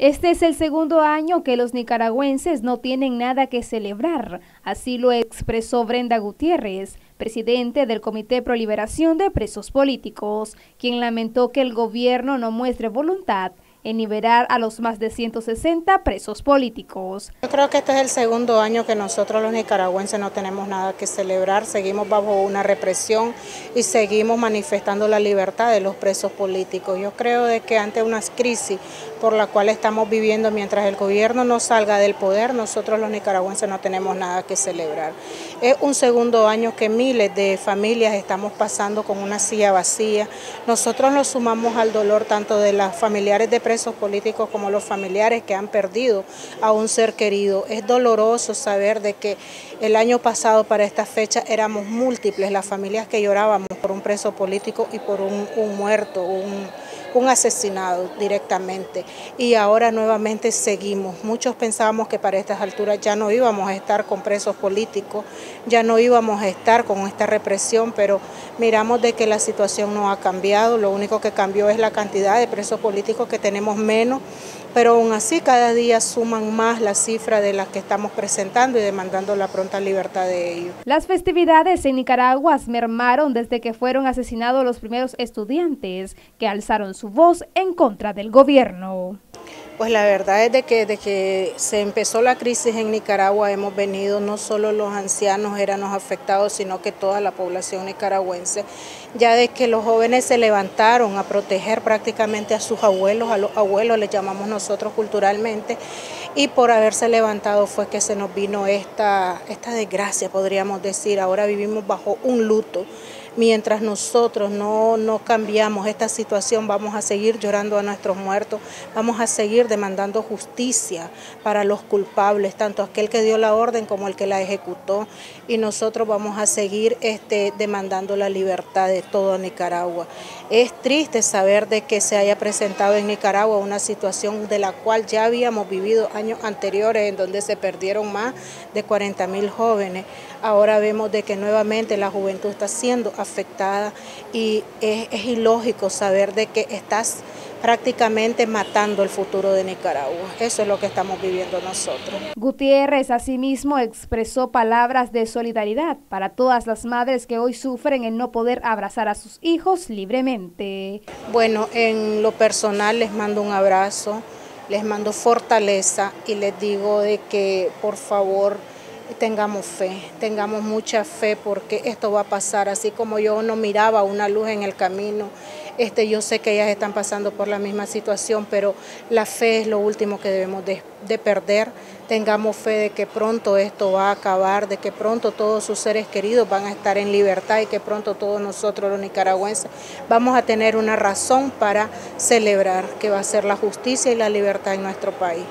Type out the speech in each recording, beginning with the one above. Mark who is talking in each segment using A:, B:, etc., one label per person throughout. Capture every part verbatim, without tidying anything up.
A: Este es el segundo año que los nicaragüenses no tienen nada que celebrar, así lo expresó Brenda Gutiérrez, presidente del Comité Pro Liberación de Presos Políticos, quien lamentó que el gobierno no muestre voluntad en liberar a los más de ciento sesenta presos políticos.
B: Yo creo que este es el segundo año que nosotros los nicaragüenses no tenemos nada que celebrar, seguimos bajo una represión y seguimos manifestando la libertad de los presos políticos. Yo creo de que ante una crisis por la cual estamos viviendo mientras el gobierno no salga del poder, nosotros los nicaragüenses no tenemos nada que celebrar. Es un segundo año que miles de familias estamos pasando con una silla vacía. Nosotros nos sumamos al dolor tanto de las familiares de presos políticos como los familiares que han perdido a un ser querido. Es doloroso saber de que el año pasado para esta fecha éramos múltiples las familias que llorábamos por un preso político y por un, un muerto, un, un asesinado directamente. Y ahora nuevamente seguimos. Muchos pensábamos que para estas alturas ya no íbamos a estar con presos políticos, ya no íbamos a estar con esta represión, pero miramos de que la situación no ha cambiado. Lo único que cambió es la cantidad de presos políticos, que tenemos menos, pero aún así cada día suman más la cifra de las que estamos presentando y demandando la pronta libertad de ellos.
A: Las festividades en Nicaragua mermaron desde que fueron asesinados los primeros estudiantes que alzaron su voz en contra del gobierno.
B: Pues la verdad es de que desde que se empezó la crisis en Nicaragua hemos venido, no solo los ancianos éramos afectados, sino que toda la población nicaragüense, ya de que los jóvenes se levantaron a proteger prácticamente a sus abuelos, a los abuelos les llamamos nosotros culturalmente, y por haberse levantado fue que se nos vino esta, esta desgracia, podríamos decir. Ahora vivimos bajo un luto. Mientras nosotros no, no cambiamos esta situación, vamos a seguir llorando a nuestros muertos, vamos a seguir demandando justicia para los culpables, tanto aquel que dio la orden como el que la ejecutó, y nosotros vamos a seguir este, demandando la libertad de todo Nicaragua. Es triste saber de que se haya presentado en Nicaragua una situación de la cual ya habíamos vivido años anteriores, en donde se perdieron más de cuarenta mil jóvenes. Ahora vemos de que nuevamente la juventud está siendo afectada y es, es ilógico saber de que estás prácticamente matando el futuro de Nicaragua. Eso es lo que estamos viviendo nosotros.
A: Gutiérrez asimismo expresó palabras de solidaridad para todas las madres que hoy sufren el no poder abrazar a sus hijos libremente.
B: Bueno, en lo personal les mando un abrazo, les mando fortaleza y les digo de que por favor tengamos fe, tengamos mucha fe, porque esto va a pasar. Así como yo no miraba una luz en el camino, este, yo sé que ellas están pasando por la misma situación, pero la fe es lo último que debemos de, de perder. Tengamos fe de que pronto esto va a acabar, de que pronto todos sus seres queridos van a estar en libertad y que pronto todos nosotros los nicaragüenses vamos a tener una razón para celebrar que va a ser la justicia y la libertad en nuestro país.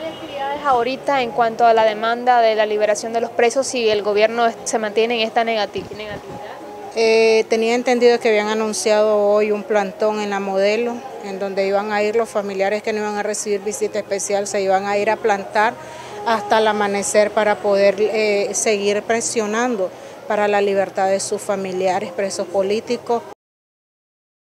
C: Ahorita en cuanto a la demanda de la liberación de los presos, si el gobierno se mantiene en esta negatividad?
B: Eh, tenía entendido que habían anunciado hoy un plantón en la Modelo, en donde iban a ir los familiares que no iban a recibir visita especial, se iban a ir a plantar hasta el amanecer para poder eh, seguir presionando para la libertad de sus familiares presos políticos.